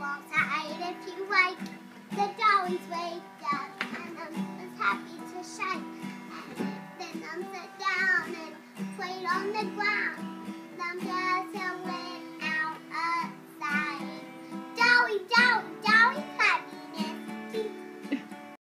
alongside if you like. The dollies waked up and was happy to shine. And then sat down and played on the ground.